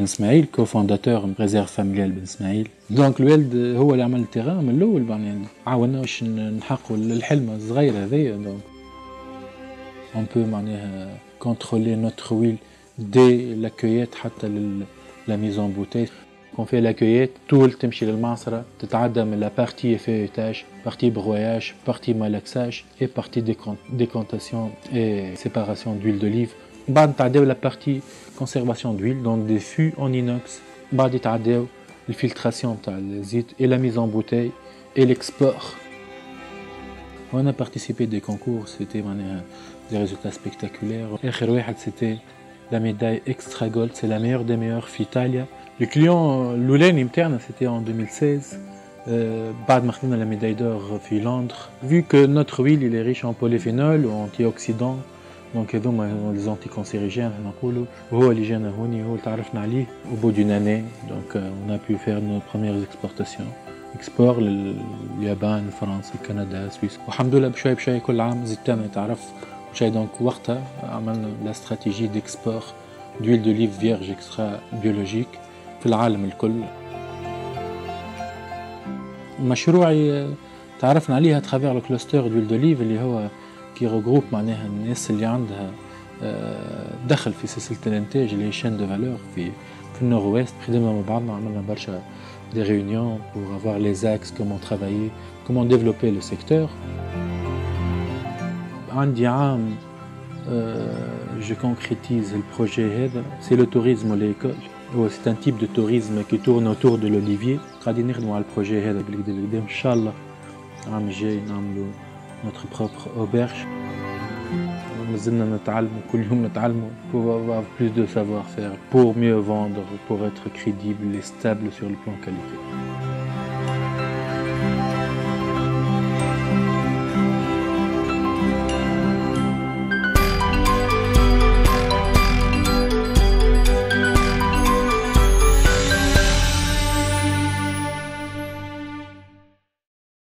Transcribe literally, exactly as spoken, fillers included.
بن اسماعيل كوفونداتور من ريزيرف فاميليال بن اسماعيل. دونك الوالد هو اللي عمل التيران من الاول، يعني عاونا باش نحققوا الحلم الصغير هذايا. دونك اون بو معناها كونترولي نوتر ويل دي لاكويات حتى لا ميزون بوتي. كون في لاكويات طول تمشي للمعصره، تتعدى من لا بارتي فيوتاج، بارتي بروياج، بارتي مالاكساج اي بارتي ديكونتاسيون اي سيباراسيون دويل دوليف. بعد نتعداو لا بارتي conservation d'huile dans des fûts en inox. بعد يتعداو الفلتراسيون تاع الزيت et la mise en bouteille et l'export. On a participé des concours, c'était معناها des résultats spectaculaires. آخر واحد c'était la médaille extra gold, c'est la meilleure des meilleures في إيطاليا. Le client الأولاني نتاعنا c'était en deux mille seize. Euh, بعد ما خدنا la médaille d'or في لندر. Vu que notre huile il est riche en polyphénol ou antioxydants, دونك هذوما لي زونتيكونسيريجين نقولوا، وهو اللي جانا هوني، هو اللي تعرفنا عليه au bout d'une année. دونك on a pu faire nos premières exportations اكسبور لليابان، فرنسا، كندا، سويسرا، والحمد لله بشوي بشوي كل عام زدنا نتعرف بشوي. دونك وقتها عملنا لا استراتيجي ديكسبور دويل دو ليف فيرج اكسترا بيولوجيك في العالم الكل. مشروعي تعرفنا عليه ترافير لو كلوستر دويل دو ليف اللي هو كي رجروب معناها الناس اللي عندها دخل في سلسلة الانتاج اللي هي شين دو فالور في في النور ويست. خدمنا مع بعضنا، عملنا برشا دي ريونيون pour avoir les axes, comment travailler, comment développer le secteur. عندي عام je concrétise le projet هذا، c'est le tourisme l'école. c'est un type de tourisme qui tourne autour de l'olivier. غادي نخدموا على البروجي هذا بالكدا بالكدا ان شاء الله العام الجاي نعملوا notre propre auberge. مازلنا نتعلموا كل يوم نتعلموا pour avoir plus de savoir-faire, pour mieux vendre, pour être crédible et stable sur le plan qualité.